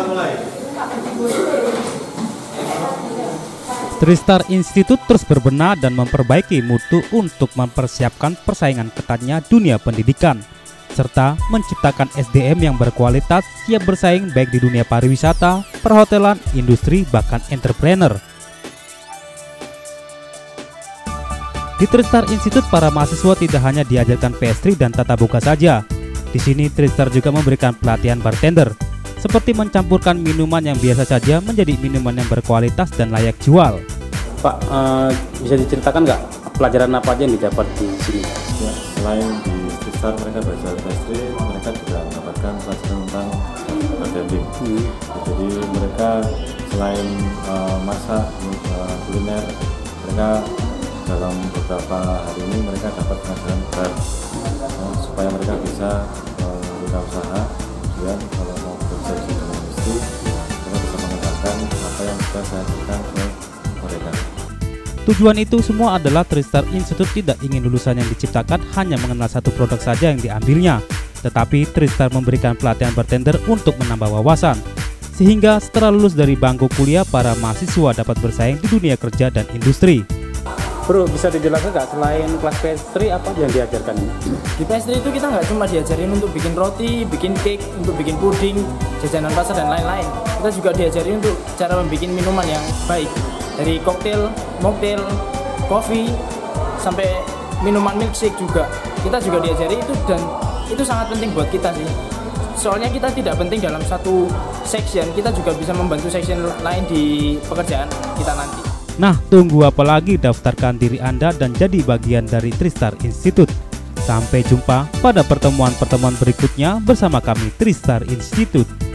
Tristar Institute terus berbenah dan memperbaiki mutu untuk mempersiapkan persaingan ketatnya dunia pendidikan, serta menciptakan SDM yang berkualitas siap bersaing baik di dunia pariwisata, perhotelan, industri, bahkan entrepreneur. Di Tristar Institute, para mahasiswa tidak hanya diajarkan PS3 dan tata buka saja. Di sini Tristar juga memberikan pelatihan bartender, seperti mencampurkan minuman yang biasa saja menjadi minuman yang berkualitas dan layak jual. Pak, bisa diceritakan nggak pelajaran apa aja yang didapat di sini? Ya, selain di Tristar mereka belajar pastry, mereka juga mendapatkan pelajaran tentang bartending. Jadi mereka selain masak kuliner, mereka dalam beberapa hari ini mereka dapat pelajaran bar, supaya mereka bisa buka usaha. Kemudian kalau mau bekerja di dalam industri, mereka bisa mengembangkan apa yang sudah saya ajarkan ke mereka. Tujuan itu semua adalah Tristar Institute tidak ingin lulusan yang diciptakan hanya mengenal satu produk saja yang diambilnya, tetapi Tristar memberikan pelatihan bartender untuk menambah wawasan, sehingga setelah lulus dari bangku kuliah, para mahasiswa dapat bersaing di dunia kerja dan industri. Bro, bisa dijelaskan nggak selain kelas pastry apa yang diajarkan ini? Di pastry itu kita nggak cuma diajarin untuk bikin roti, bikin cake, untuk bikin puding, jajanan pasar dan lain-lain. Kita juga diajarin untuk cara membuat minuman yang baik, dari koktail, mocktail, kopi, sampai minuman milkshake juga. Kita juga diajari itu, dan itu sangat penting buat kita sih. Soalnya kita tidak penting dalam satu section, kita juga bisa membantu section lain di pekerjaan kita nanti. Nah, tunggu apa lagi, daftarkan diri Anda dan jadi bagian dari Tristar Institute. Sampai jumpa pada pertemuan-pertemuan berikutnya bersama kami Tristar Institute.